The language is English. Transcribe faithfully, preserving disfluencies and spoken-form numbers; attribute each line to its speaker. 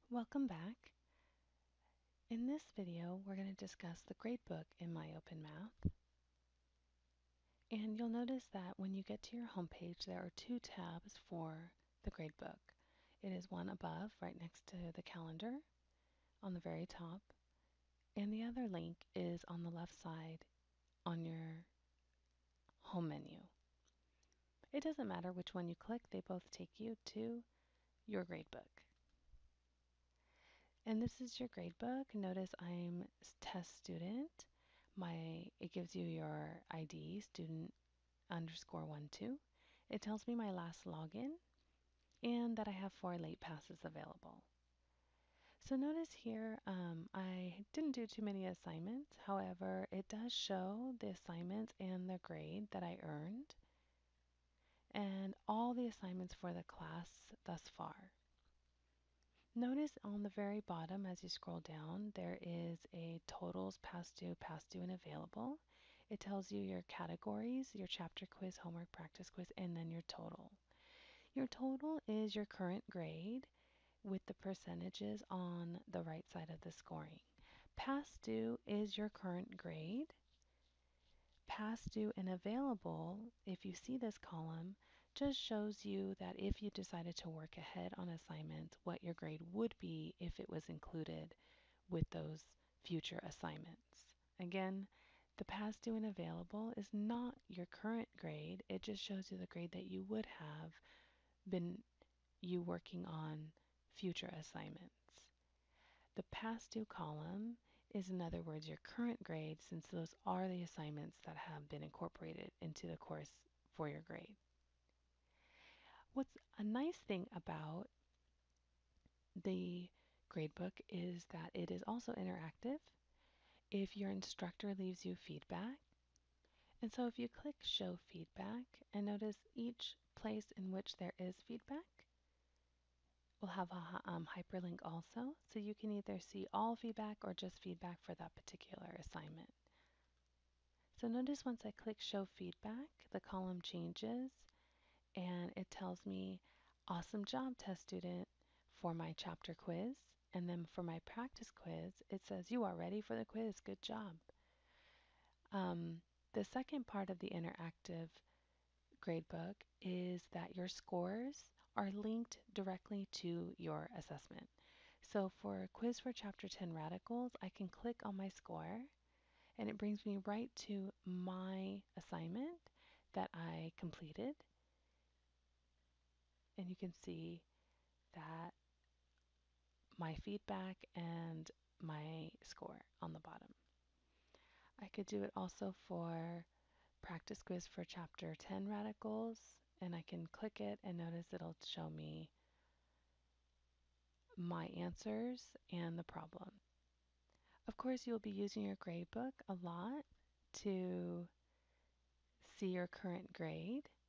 Speaker 1: Welcome back. In this video, we're going to discuss the gradebook in MyOpenMath. And you'll notice that when you get to your homepage, there are two tabs for the gradebook. It is one above, right next to the calendar, on the very top, and the other link is on the left side on your home menu. It doesn't matter which one you click, they both take you to your gradebook. And this is your gradebook. Notice I'm test student. My it gives you your I D, student underscore one two. It tells me my last login and that I have four late passes available. So notice here um, I didn't do too many assignments. However, it does show the assignments and the grade that I earned and all the assignments for the class thus far. Notice on the very bottom as you scroll down, there is a totals, past due, past due, and available. It tells you your categories, your chapter quiz, homework, practice quiz, and then your total. Your total is your current grade with the percentages on the right side of the scoring. Past due is your current grade. Past due and available, if you see this column, just shows you that if you decided to work ahead on assignments, what your grade would be if it was included with those future assignments. Again, the past due and available is not your current grade. It just shows you the grade that you would have been you working on future assignments. The past due column is, in other words, your current grade, since those are the assignments that have been incorporated into the course for your grade. What's a nice thing about the gradebook is that it is also interactive. If your instructor leaves you feedback, and so if you click show feedback and notice each place in which there is feedback will have a um, hyperlink also, so you can either see all feedback or just feedback for that particular assignment. So notice once I click show feedback, the column changes and it tells me awesome job test student for my chapter quiz, and then for my practice quiz it says you are ready for the quiz, good job. Um, the second part of the interactive gradebook is that your scores are linked directly to your assessment. So for quiz for chapter ten radicals, I can click on my score and it brings me right to my assignment that I completed. And you can see that my feedback and my score on the bottom. I could do it also for practice quiz for chapter ten radicals, and I can click it and notice it'll show me my answers and the problem. Of course, you'll be using your gradebook a lot to see your current grade.